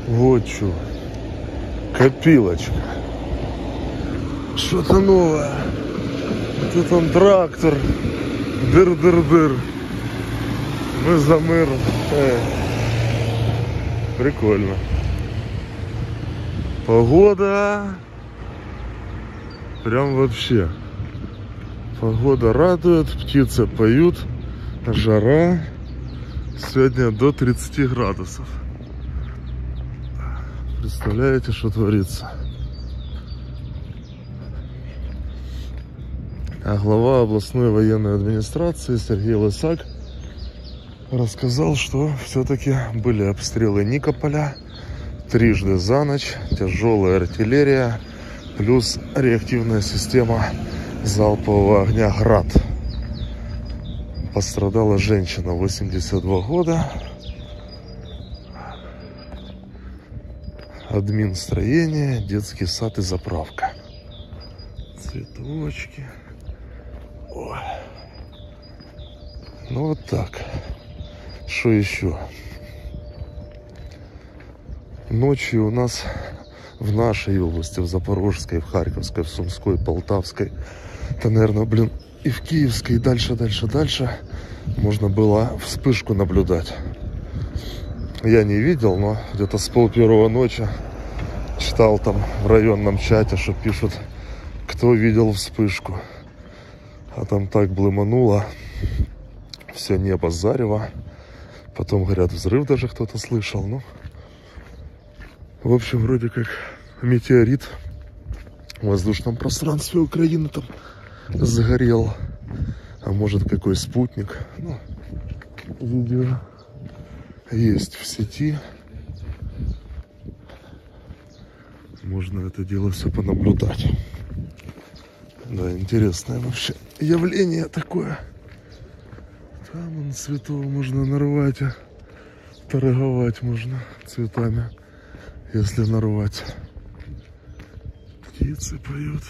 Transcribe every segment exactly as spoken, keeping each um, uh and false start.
Вот что. Копилочка. Что-то новое. Тут он трактор. Дыр-дыр-дыр. Мы за миром. Э. Прикольно. Погода. Прям вообще. Погода радует. Птицы поют. Жара. Сегодня до тридцати градусов. Представляете, что творится? А глава областной военной администрации Сергей Лысак рассказал, что все-таки были обстрелы Никополя трижды за ночь, тяжелая артиллерия, плюс реактивная система залпового огня «Град». Пострадала женщина, восемьдесят два года. Админ строения, детский сад и заправка. Цветочки. Ой. Ну вот так. Что еще? Ночью у нас в нашей области, в Запорожской, в Харьковской, в Сумской, Полтавской, это, наверное, блин, и в Киевской, и дальше, дальше, дальше можно было вспышку наблюдать. Я не видел, но где-то с полпервого ночи читал там в районном чате, что пишут, кто видел вспышку. А там так блымануло, все небо зарево. Потом, говорят, взрыв даже кто-то слышал. Ну, в общем, вроде как метеорит в воздушном пространстве Украины там загорел. А может, какой спутник. Ну, видео есть в сети. Можно это дело все понаблюдать. Да, интересное вообще явление такое. Там он цветов можно нарвать, а торговать можно цветами, если нарвать. Птицы поют.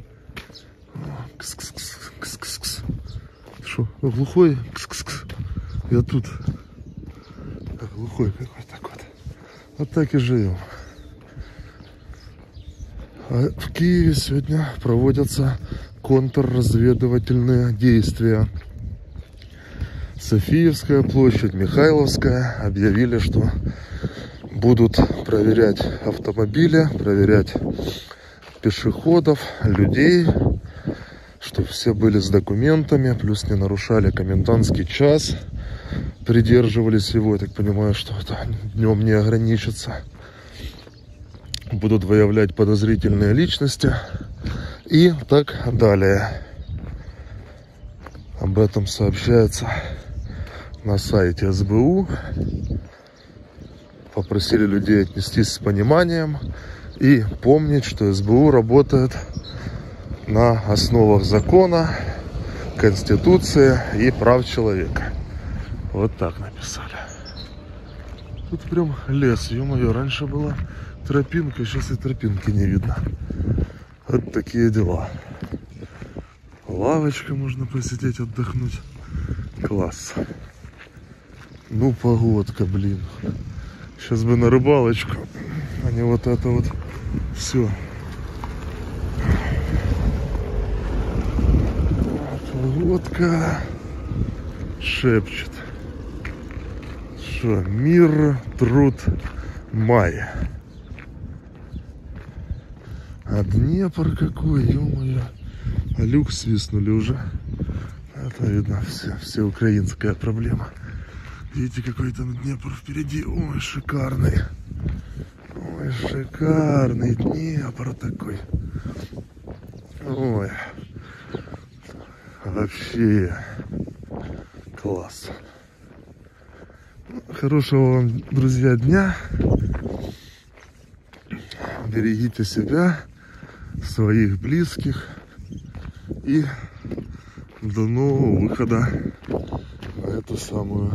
Кс-кс-кс, кс-кс-кс. Что, глухой? Кс-кс-кс. Я тут. Глухой какой-то вот. Вот так и живем. А в Киеве сегодня проводятся контрразведывательные действия. Софиевская площадь, Михайловская объявили, что будут проверять автомобили, проверять пешеходов, людей, чтобы все были с документами, плюс не нарушали комендантский час, придерживались его. Я так понимаю, что это днем не ограничится. Будут выявлять подозрительные личности и так далее. Об этом сообщается на сайте эс бэ у. Попросили людей отнестись с пониманием и помнить, что эс бэ у работает на основах закона, Конституции и прав человека. Вот так написали. Тут прям лес, ё-моё, раньше была тропинка, сейчас и тропинки не видно. Вот такие дела. Лавочка, можно посидеть, отдохнуть. Класс. Ну, погодка, блин. Сейчас бы на рыбалочку, а не вот это вот все. Погодка шепчет. Что, мир, труд, май. А Днепр какой, ё-моё. А люк свистнули уже. Это видно, все, все украинская проблема. Видите, какой там Днепр впереди. Ой, шикарный. Ой, шикарный Днепр такой. Ой. Вообще класс. Хорошего вам, друзья, дня. Берегите себя, своих близких. И до нового выхода на эту самую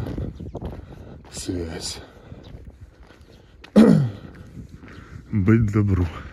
связь. Быть добру.